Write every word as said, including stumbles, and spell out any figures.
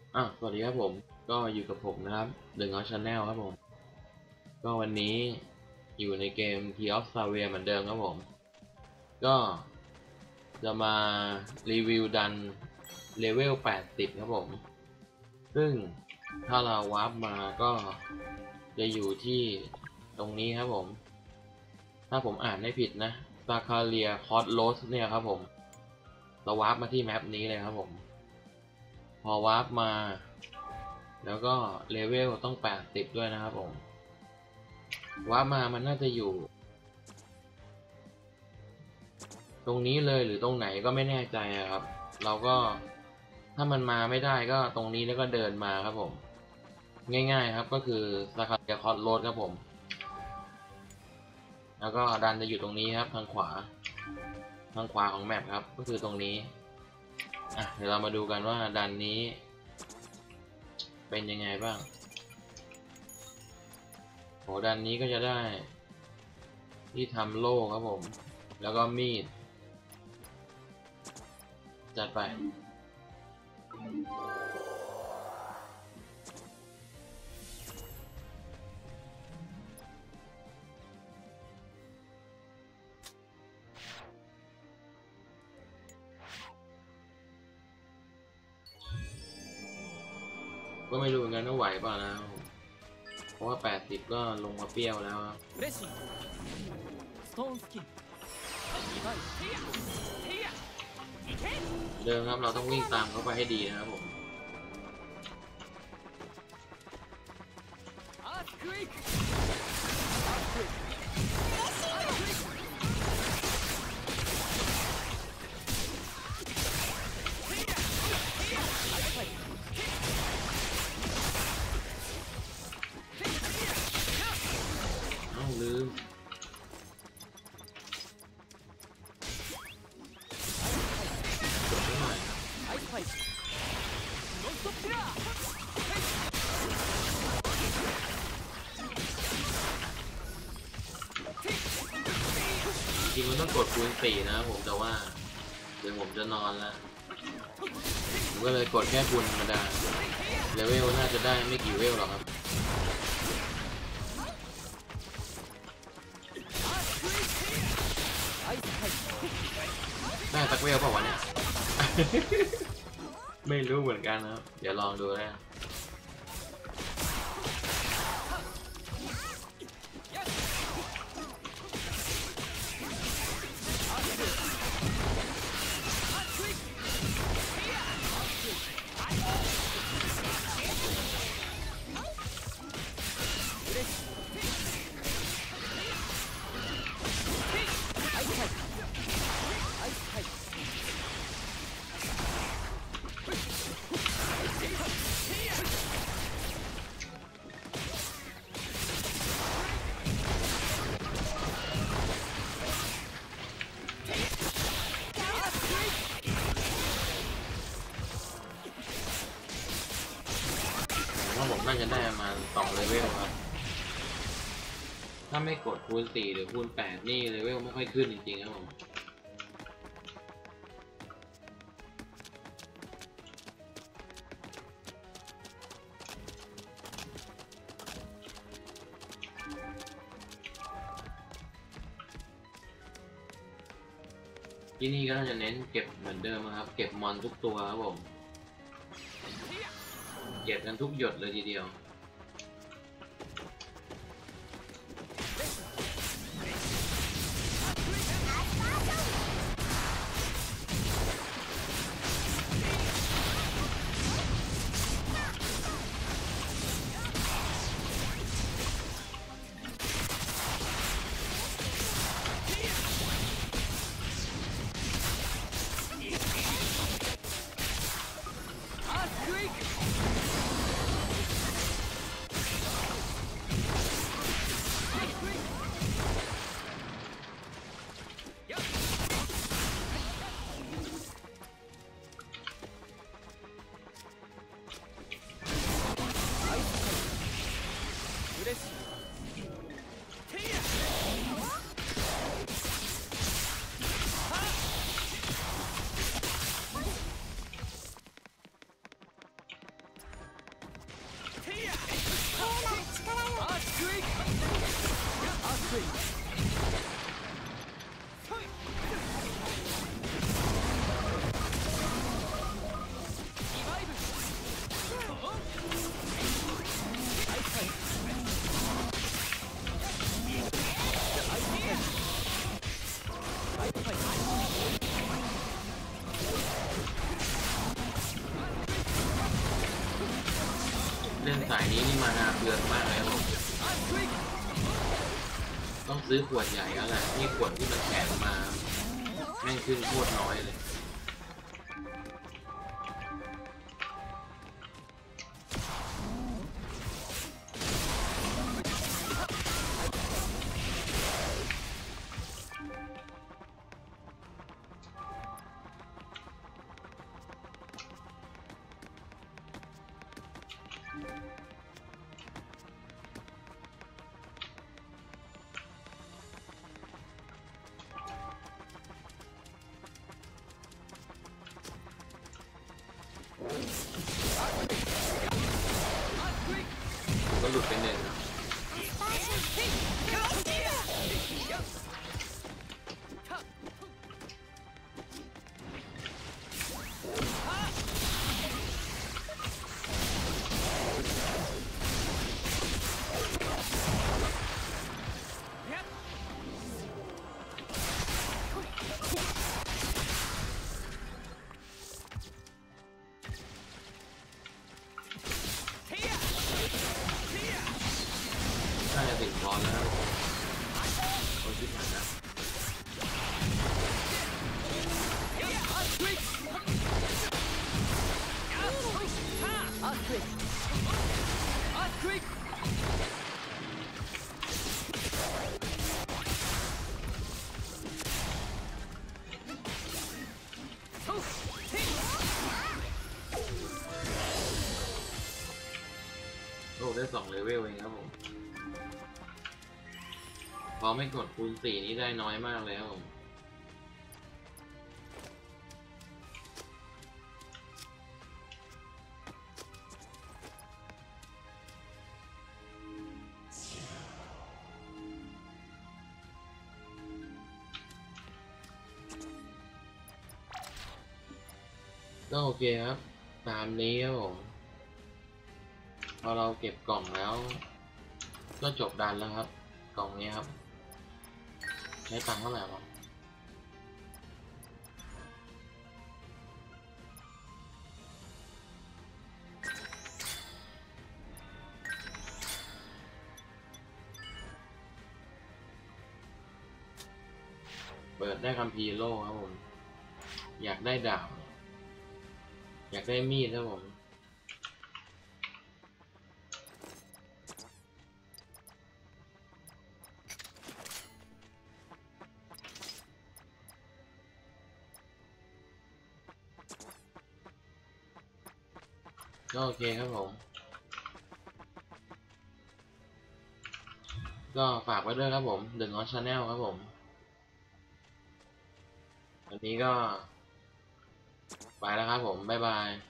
อ่ะสวัสดีครับผมก็อยู่กับผมนะครับเดอะง้อชาแนลครับผมก็วันนี้อยู่ในเกม T of Savia เหมือนเดิมครับผมก็จะมารีวิวดันเลเวลแปดสิบครับผมซึ่งถ้าเราวาร์ปมาก็จะอยู่ที่ตรงนี้ครับผมถ้าผมอ่านไม่ผิดนะซาคาเรียคอสโลสเนี่ยครับผมเราวาร์ปมาที่แมปนี้เลยครับผมพอวาร์ปมาแล้วก็เลเวลต้องแปดสิบด้วยนะครับผมวาร์ปมามันน่าจะอยู่ตรงนี้เลยหรือตรงไหนก็ไม่แน่ใจครับเราก็ถ้ามันมาไม่ได้ก็ตรงนี้แล้วก็เดินมาครับผมง่ายๆครับก็คือสาขาเดียคอสโรดครับผมแล้วก็ดันจะอยู่ตรงนี้ครับทางขวาทางขวาของแมปครับก็คือตรงนี้อ่ะเดี๋ยวเรามาดูกันว่าดันนี้เป็นยังไงบ้างโหดันนี้ก็จะได้ที่ทำโล่ครับผมแล้วก็มีดจัดไปก็ไม่รู้เหมือนกันว่าไหวเปล่านะเพราะว่าแปดสิบก็ลงมาเปรี้ยวแล้วครับเดิมครับเราต้องวิ่งตามเขาไปให้ดีนะครับผมเอ้าลืมกดให้หน่อยจริงๆมันต้องกดคูณสี่นะครับผมแต่ว่าเดี๋ยวผมจะนอนแล้วผมก็เลยกดแค่คูณธรรมดาเลเวลน่าจะได้ไม่กี่เวลหรอกครับได้สักเวลเปล่าวะเนี่ย ไม่รู้เหมือนกันนะครับเดี๋ยวลองดูนะว่าผมน่าจะได้ประมาณสองเลเวลครับถ้าไม่กดคูณสี่หรือคูณแปดนี่เลเวลไม่ค่อยขึ้นจริงๆครับผมที่นี่ก็น่าจะเน้นเก็บเหมือนเดิมครับเก็บมอนทุกตัวครับผมเก็บกันทุกหยดเลยทีเดียวเล่นสายนี้นี่มานาเปลืองมากเลยครับผมต้องซื้อขวดใหญ่แล้วแหละนี่ขวดที่มันแข็งมาแม่งขึ้นโคตรน้อยเลยก็หลุดไปหนึ่งนะน่าจะติดบอลแล้วครับโอ้ยชิบหายนะโอ้ได้สองเลเวลเองครับผมพอไม่กดคูณสี่นี้ได้น้อยมากเลยครับผมก็โอเคครับตามนี้ครับผมพอเราเก็บกล่องแล้วก็จบดันแล้วครับกล่องนี้ครับใช้ตังค์เท่าไหร่วะเปิดได้คัมภีร์โล่ครับผมอยากได้ดาบอยากได้มีดครับผมก็โอเคครับผมก็ฝากไว้ด้วยครับผมเดอะน็อตชาแนลครับผมวันนี้ก็ไปแล้วครับผมบ๊ายบาย